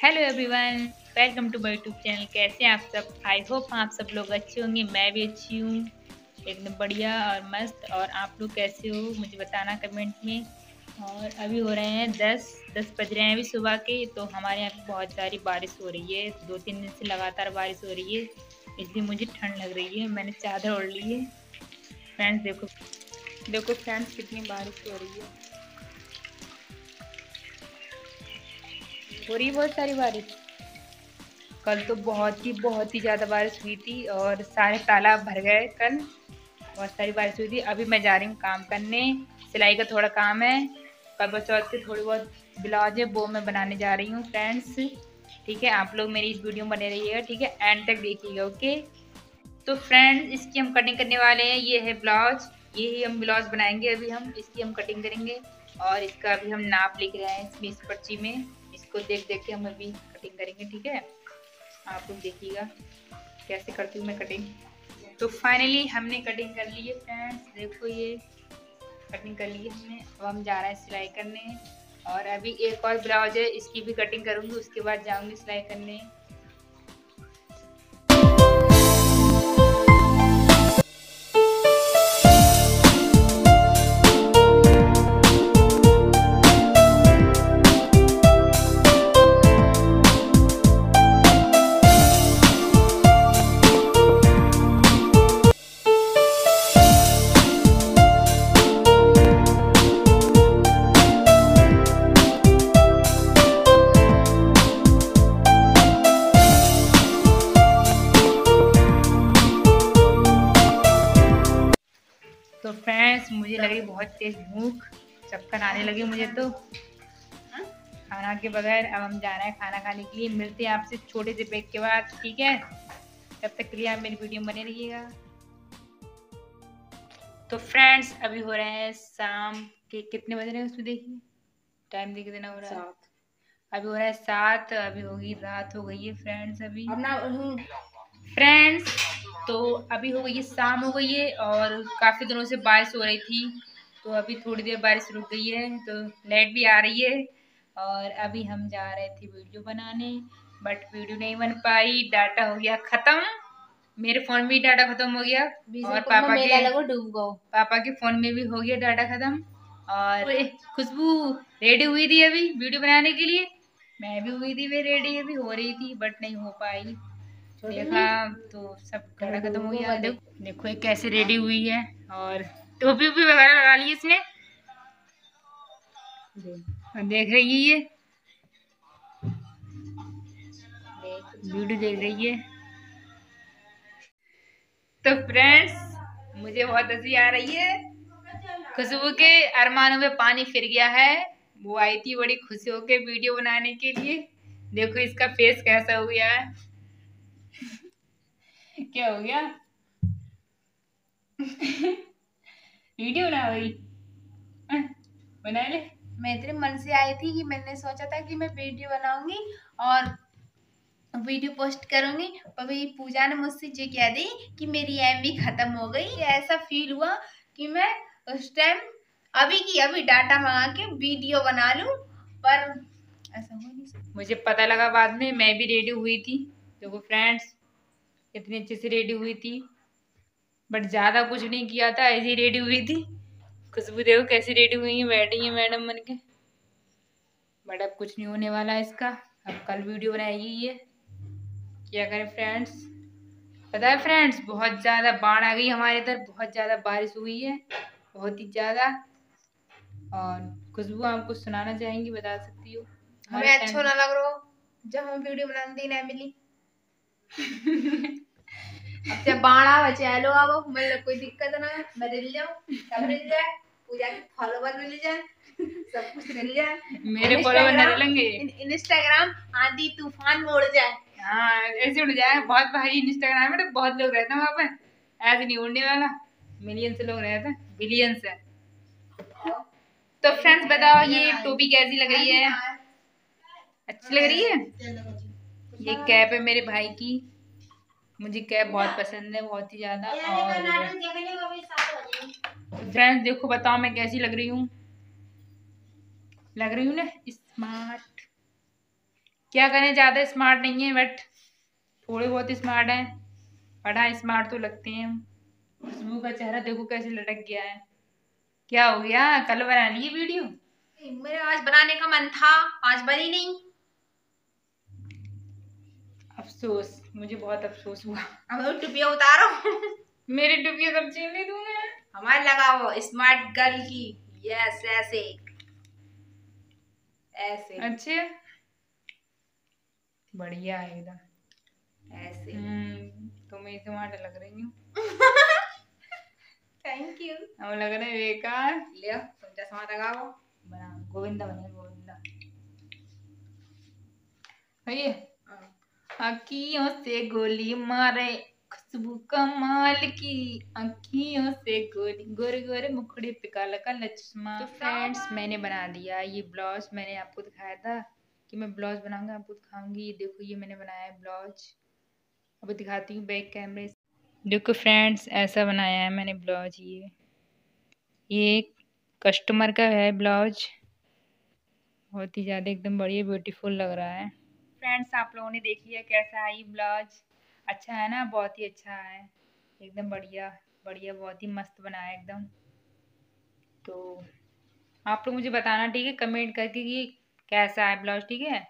Hello everyone, welcome to my YouTube channel. कैसे हैं आप सब? आई होप आप सब लोग अच्छे होंगे। मैं भी अच्छी हूँ, एकदम बढ़िया और मस्त। और आप लोग कैसे हो मुझे बताना कमेंट में। और अभी हो रहे हैं 10 बज रहे हैं अभी सुबह के। तो हमारे यहाँ पे बहुत सारी बारिश हो रही है, 2-3 दिन से लगातार बारिश हो रही है, इसलिए मुझे ठंड लग रही है। मैंने चादर ओढ़ ली है। फ्रेंड्स देखो देखो फ्रेंड्स, कितनी बारिश हो रही है। हो रही है बहुत सारी बारिश। कल तो बहुत ही ज़्यादा बारिश हुई थी और सारे तालाब भर गए। कल बहुत सारी बारिश हुई थी। अभी मैं जा रही हूँ काम करने, सिलाई का थोड़ा काम है। करवा चौथ के थोड़ी बहुत ब्लाउज है, वो मैं बनाने जा रही हूँ फ्रेंड्स। ठीक है, आप लोग मेरी इस वीडियो में बने रहिएगा, ठीक है, एंड तक देखिएगा। ओके, तो फ्रेंड्स इसकी हम कटिंग करने वाले हैं। ये है ब्लाउज, ये ही हम ब्लाउज बनाएंगे। अभी हम इसकी हम कटिंग करेंगे और इसका अभी हम नाप लिख रहे हैं इसमें, इस पर्ची में। इसको देख देख के हम अभी कटिंग करेंगे, ठीक है। आप लोग देखिएगा कैसे करती हूँ मैं कटिंग। तो फाइनली हमने कटिंग कर ली है फ्रेंड्स, देखो ये कटिंग कर ली है हमने। अब हम जा रहे हैं सिलाई करने। और अभी एक और ब्लाउज है, इसकी भी कटिंग करूँगी, उसके बाद जाऊँगी सिलाई करने। तो फ्रेंड्स मुझे लग रही बहुत तेज भूख, चक्कर आने लगी मुझे तो खाना के बगैर। अब हम जा रहे हैं खाना खाने के लिए। मिलते हैं आपसे छोटे से ब्रेक के बाद, ठीक है। तब तक के लिए आप मेरी वीडियो में बने रहिएगा। तो फ्रेंड्स अभी हो रहे हैं शाम के, कितने बज रहे हैं उसमें देखिए, टाइम देख देना हो रहा है। अभी हो रहा है 7, अभी होगी रात हो गई है फ्रेंड्स। अभी फ्रेंड्स तो अभी हो गई है, शाम हो गई है और काफ़ी दिनों से बारिश हो रही थी। तो अभी थोड़ी देर बारिश रुक गई है, तो लाइट भी आ रही है। और अभी हम जा रहे थे वीडियो बनाने, बट वीडियो नहीं बन पाई, डाटा हो गया ख़त्म। मेरे फ़ोन में भी डाटा ख़त्म हो गया और पापा के फ़ोन में भी हो गया डाटा ख़त्म। और खुशबू रेडी हुई थी अभी वीडियो बनाने के लिए। मैं भी हुई थी, वे रेडी अभी हो रही थी, बट नहीं हो पाई। देखा तो सब डाटा खत्म हो गया। देखो ये कैसे रेडी हुई है और टोपी वोपी वगैरह लगा ली इसने, देख रही है, ये वीडियो देख रही है। तो फ्रेंड्स मुझे बहुत हंसी आ रही है। खुशबू के अरमानों में पानी फिर गया है। वो आई थी बड़ी खुशी होके वीडियो बनाने के लिए। देखो इसका फेस कैसा हो गया है। क्या हो गया? वीडियो बना रही, बना ले। मैं इतने मन से आई थी कि मैंने सोचा था कि मैं वीडियो बनाऊंगी और वीडियो पोस्ट करूंगी, पर भाई पूजा ने मुझसे ये कह दी कि मेरी एमबी खत्म हो गई। ऐसा फील हुआ कि मैं उस टाइम अभी की अभी डाटा मंगा के वीडियो बना लूं, पर ऐसा हो नहीं सकता। मुझे पता लगा बाद में, मैं भी रेडी हुई थी। देखो फ्रेंड्स इतनी अच्छे से रेडी हुई थी, बट ज्यादा कुछ नहीं किया था, ऐसी रेडी हुई थी। खुशबू देखो कैसी रेडी हुई है, बैठी है मैडम बन के। बट अब कुछ नहीं होने वाला है इसका, अब कल वीडियो बनाएगी ये। क्या करें फ्रेंड्स, पता है फ्रेंड्स बहुत ज़्यादा बाढ़ आ गई हमारे इधर, बहुत ज़्यादा बारिश हुई है, बहुत ही ज़्यादा। और खुशबू आप कुछ सुनाना चाहेंगी, बता सकती हो? हमें अच्छा ना लग रहा जब हम वीडियो बनाने नहीं मिली। अब जब बाढ़ आवे चलो आओ, मतलब कोई दिक्कत ना, मैं मिल जाऊं, सब मिल जाए, पूजा के फॉलोवर मिल जाए, सब कुछ मिल जाए। मेरे फॉलोवर न मिलेंगे, इंस्टाग्राम आंधी तूफान में उड़ जाए। हाँ ऐसे उड़ जाए, बहुत भारी इंस्टाग्राम में तो बहुत लोग रहते हैं वहाँ पर, ऐसे नहीं उड़ने वाला। मिलियन से लोग रहते हैं, बिलियन से। तो फ्रेंड्स बताओ ये टोपी कैसी लग रही है? अच्छी लग रही है। ये कैप है मेरे भाई की, मुझे कैप बहुत पसंद है, बहुत ही ज्यादा। और फ्रेंड्स देखो बताओ मैं कैसी लग रही हूँ? लग रही हूँ ना स्मार्ट। क्या करें, ज्यादा स्मार्ट नहीं है बट थोड़े बहुत स्मार्ट हैं, पढ़ा स्मार्ट तो लगते हैं। खुशबू का चेहरा देखो कैसे लटक गया है। क्या हो गया, कल बना लिए वीडियो? मेरे आज बनाने का मन था, आज बनी नहीं। अफसोस, मुझे बहुत अफसोस हुआ। अब टुपिया उतारो। मेरी टुपिया कब छीन ली तूने? हमारे लगाओ स्मार्ट गर्ल की। यस, ऐसे ऐसे। अच्छे, बढ़िया है एकदम ऐसे। तुम स्मार्ट लग रही हो। Thank you. अब लग रहा है बेकार। ले तुम चश्मा लगाओ। बना गोविंदा, बने गोविंदा। ये अखियों से गोली मारे खुशबू कमाल की, अखियों से गोली, गोरे गोरे मुखड़े पे काला काला चश्मा। तो फ्रेंड्स, मैंने बना दिया ये ब्लाउज। मैंने आपको दिखाया था कि मैं ब्लाउज बनाऊंगा, आपको दिखाऊंगी। ये देखो, ये मैंने बनाया है ब्लाउज। अब दिखाती हूँ बैक कैमरे से। देखो फ्रेंड्स, ऐसा बनाया है मैंने ब्लाउज। ये कस्टमर का है ब्लाउज, बहुत ही ज़्यादा एकदम बढ़िया ब्यूटीफुल लग रहा है। फ्रेंड्स, आप लोगों ने देख लिया कैसा है ये ब्लाउज। अच्छा है ना, बहुत ही अच्छा है, एकदम बढ़िया बढ़िया, बहुत ही मस्त बना है एकदम। तो आप लोग मुझे बताना, ठीक है, कमेंट करके कि कैसा है ब्लाउज, ठीक है।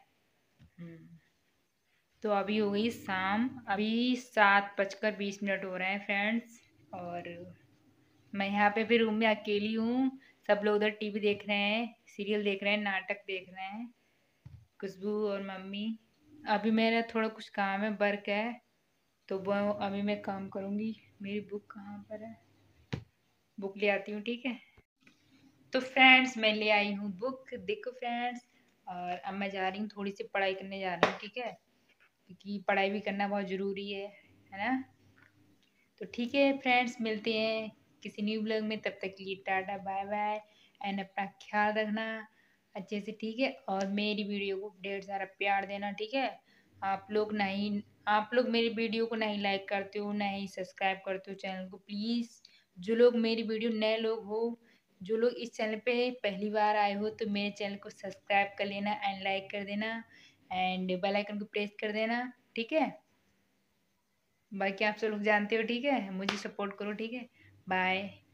तो अभी हो गई शाम, अभी 7:20 हो रहे हैं फ्रेंड्स, और मैं यहाँ पे फिर रूम में अकेली हूँ। सब लोग उधर टीवी देख रहे हैं, सीरियल देख रहे हैं, नाटक देख रहे हैं, खुशबू और मम्मी। अभी मेरा थोड़ा कुछ काम है, वर्क है, तो वो अभी मैं काम करूँगी। मेरी बुक कहाँ पर है, बुक ले आती हूँ, ठीक है। तो फ्रेंड्स, मैं ले आई हूँ बुक, देखो फ्रेंड्स। और अब मैं जा रही हूँ, थोड़ी सी पढ़ाई करने जा रही हूँ, ठीक है, क्योंकि पढ़ाई भी करना बहुत ज़रूरी है ना। तो ठीक है फ्रेंड्स, मिलते हैं किसी न्यू ब्लॉग में, तब तक के लिए टाटा बाय बाय, एंड अपना ख्याल रखना अच्छे से, ठीक है। और मेरी वीडियो को ढेर सारा प्यार देना, ठीक है। आप लोग मेरी वीडियो को नहीं लाइक करते हो, नहीं सब्सक्राइब करते हो चैनल को, प्लीज़। जो लोग मेरी वीडियो, नए लोग हो, जो लोग इस चैनल पे पहली बार आए हो, तो मेरे चैनल को सब्सक्राइब कर लेना एंड लाइक कर देना एंड बेल आइकन को प्रेस कर देना, ठीक है। बाकी आप सब लोग जानते हो, ठीक है, मुझे सपोर्ट करो, ठीक है। बाय।